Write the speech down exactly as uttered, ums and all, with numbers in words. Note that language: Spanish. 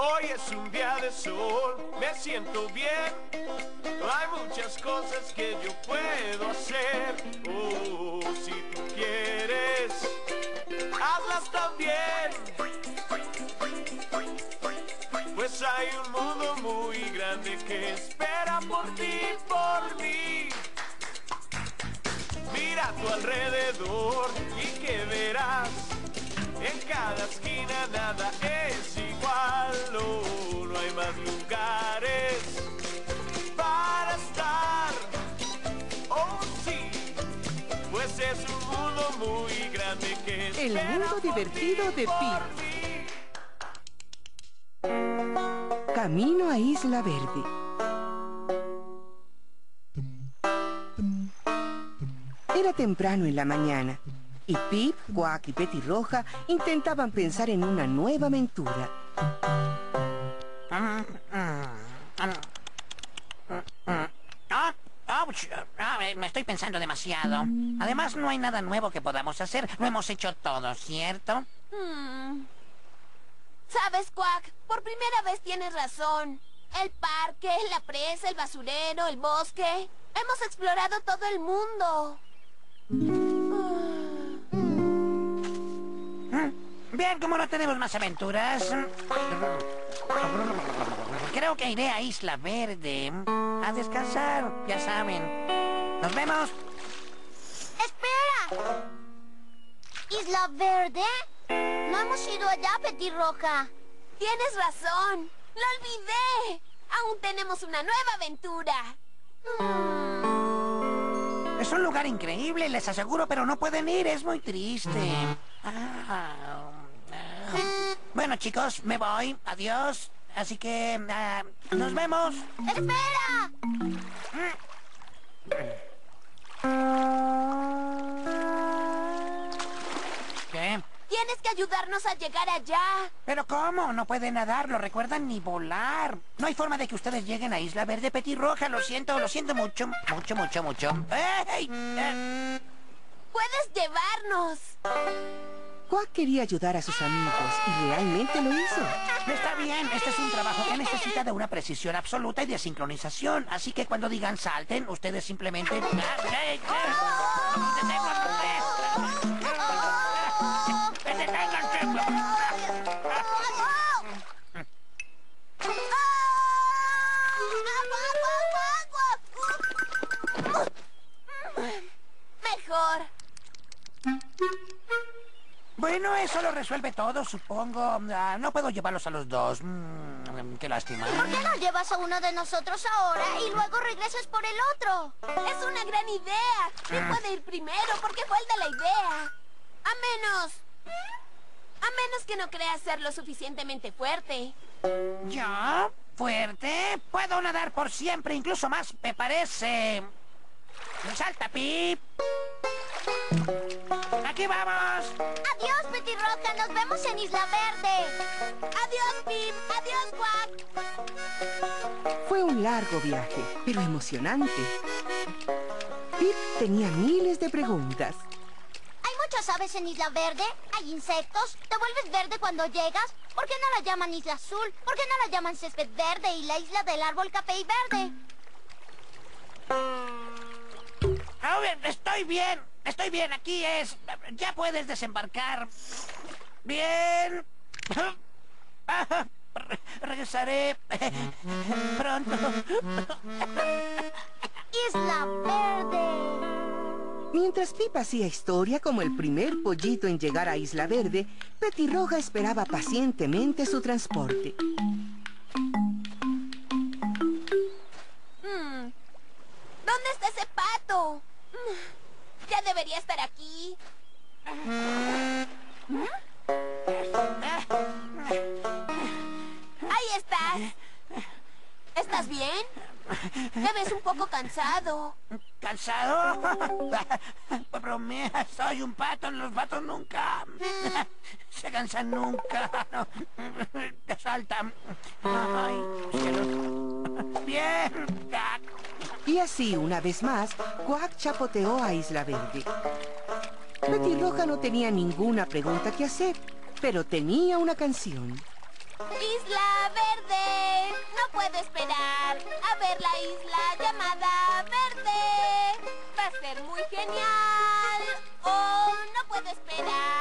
Hoy es un día de sol, me siento bien. Hay muchas cosas que yo puedo hacer. Oh, si tú quieres, hazlas también. Pues hay un mundo muy grande que espera por ti, por mí. Mira a tu alrededor y que verás. En cada esquina nada es igual. Oh, no hay más lugares para estar. Oh, sí, pues es un mundo muy grande que espera. El mundo divertido de Pip. Camino a Isla Verde. Era temprano en la mañana y Pip, Quack y Petirroja intentaban pensar en una nueva aventura. Ah, ouch. Ah, me estoy pensando demasiado. Además, no hay nada nuevo que podamos hacer. Lo hemos hecho todo, ¿cierto? Hmm. ¿Sabes, Quack? Por primera vez tienes razón. El parque, la presa, el basurero, el bosque. Hemos explorado todo el mundo. Bien, como no tenemos más aventuras, creo que iré a Isla Verde a descansar, ya saben. ¡Nos vemos! ¡Espera! ¿Isla Verde? No hemos ido allá, Petirroja. Tienes razón. ¡Lo olvidé! Aún tenemos una nueva aventura. Es un lugar increíble, les aseguro, pero no pueden ir, es muy triste. Ah, ah. Bueno, chicos, me voy, adiós. Así que, ah, nos vemos. ¡Espera! ¿Qué? Tienes que ayudarnos a llegar allá. ¿Pero cómo? No pueden nadar, lo recuerdan ni volar. No hay forma de que ustedes lleguen a Isla Verde, Petirroja. Lo siento, lo siento mucho. Mucho, mucho, mucho. ¡Ey! ¡Eh! Puedes llevarnos. Quack quería ayudar a sus amigos y realmente lo hizo. Está bien, este es un trabajo que necesita de una precisión absoluta y de sincronización. Así que cuando digan salten, ustedes simplemente... Mejor. Bueno, eso lo resuelve todo, supongo. Ah, no puedo llevarlos a los dos. Mm, qué lástima. ¿Por qué no llevas a uno de nosotros ahora y luego regresas por el otro? Es una gran idea. ¿Quién puede ir primero? Porque fue el de la idea. A menos... A menos que no creas ser lo suficientemente fuerte. ¿Yo? ¿Fuerte? Puedo nadar por siempre, incluso más, me parece. ¡Salta, Pip! ¡Aquí vamos! Adiós, Petirroja, nos vemos en Isla Verde. Adiós, Pip. Adiós, Quack. Fue un largo viaje, pero emocionante. Pip tenía miles de preguntas. ¿Hay muchas aves en Isla Verde? ¿Hay insectos? ¿Te vuelves verde cuando llegas? ¿Por qué no la llaman Isla Azul? ¿Por qué no la llaman Césped Verde y la isla del árbol café y verde? Oh, bien, estoy bien, estoy bien, aquí es. Ya puedes desembarcar. Bien. Re- regresaré pronto. Isla Verde. Mientras Pip hacía historia como el primer pollito en llegar a Isla Verde, Petirroja esperaba pacientemente su transporte. Hmm. ¿Dónde está ese pato? Ya debería estar aquí. Ahí estás. ¿Estás bien? Te ves un poco cansado. ¿Cansado? Pues bromea, soy un pato, los patos nunca se cansan nunca. No. Te saltan. Ay, cielos. Bien. Y así, una vez más, Quack chapoteó a Isla Verde. Petirroja no tenía ninguna pregunta que hacer, pero tenía una canción. Isla Verde. puedo esperar a ver la isla llamada Verde. Va a ser muy genial. Oh, no puedo esperar.